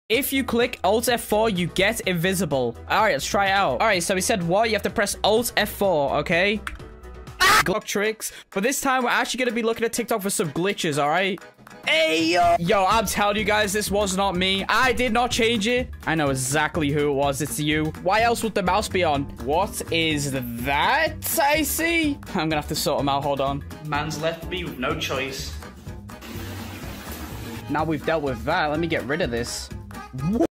If you click Alt F4, you get invisible. All right, let's try it out. All right, so he said what? You have to press Alt F4, okay? Glock tricks. But this time, we're actually going to be looking at TikTok for some glitches, all right? Hey, yo. Yo, I'm telling you guys, this was not me. I did not change it. I know exactly who it was. It's you. Why else would the mouse be on? What is that I see? I'm going to have to sort them out. Hold on. Man's left me with no choice. Now we've dealt with that, let me get rid of this.